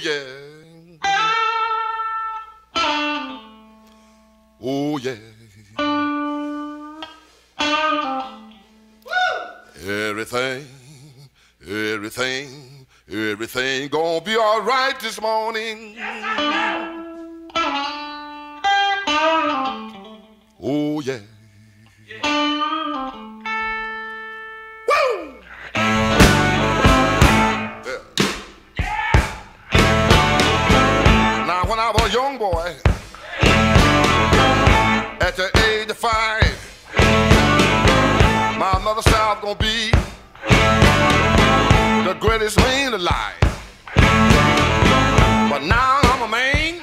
yeah. Oh yeah. Everything gonna be all right this morning. Oh yeah. Woo! Yeah. Now when I was a young boy, at the age of 5, my mother said I was gonna be the greatest man alive. But now I'm a man,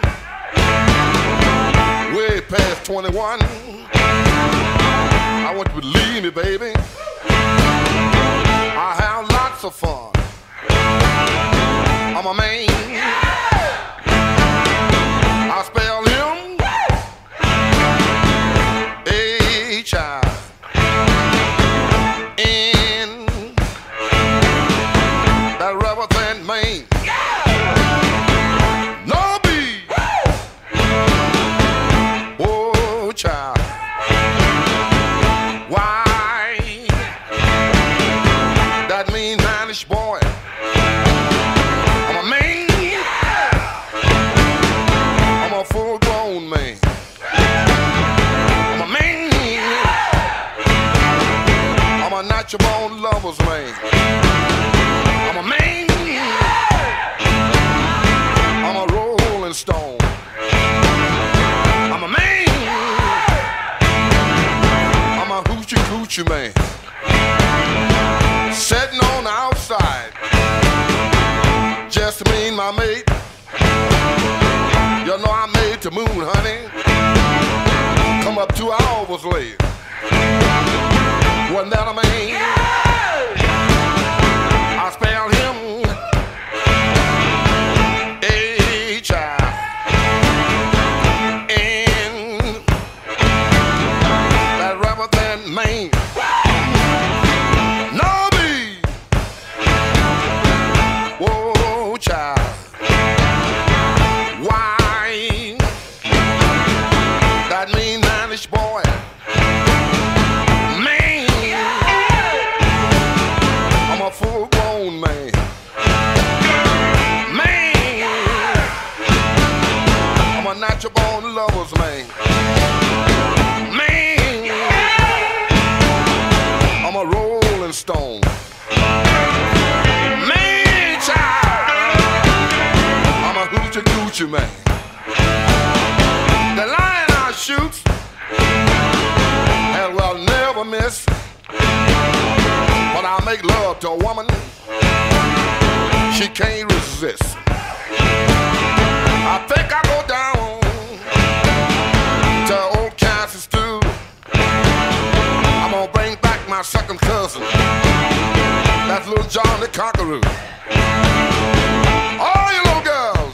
way past 21. I want you to believe me, baby, I have lots of fun. I'm a man. I spell him H-I-N, that rubber than Maine. No B. Oh, child. Why? That mean manish boy. I'm a man. I'm a full-grown man. I'm a man. I'm a natural-born lover's man. I'm a man. I'm a rolling stone. I'm a man. I'm a hoochie coochie man. Sitting on the outside, just me and my mate. You know I made the moon, honey. Come up 2 hours late. Wasn't that a man? I spelled him H-I-N, that rubber than Maine. No B. Whoa, child. Why? That mean manish boy. Man, I'm a full-grown man. Man, I'm a natural-born lover's man. Man, I'm a rolling stone. Man, child, I'm a hoochie coochie man. The lion I shoot and will never miss. When I make love to a woman, she can't resist. I think I go down to old Kansas stew. I'm gonna bring back my second cousin, that's little John the Conqueror. All you little girls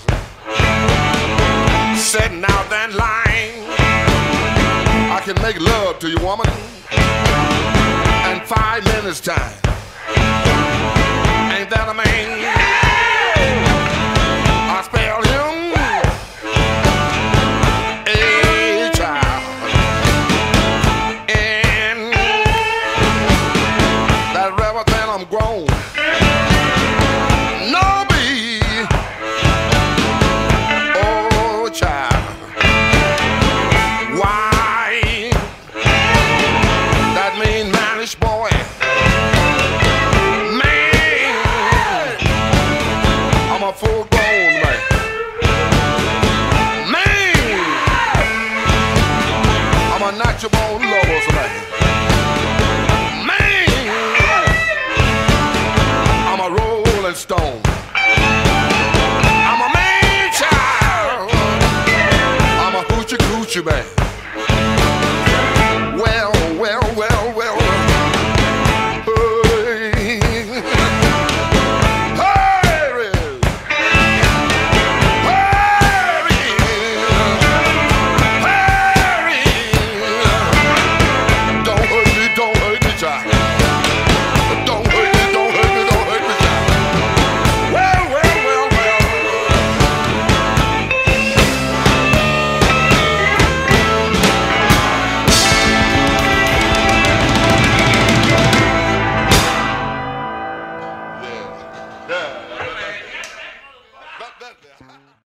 sitting out that line, I can make love to you, woman, in 5 minutes time. Ain't that a man? I spell him H-I-N, that rubber than I'm grown. No B. Oh, child. Why? That mean manish boy. Man, I'm a full-grown man. Man, I'm a natural-born lover's man. Man, I'm a rolling stone.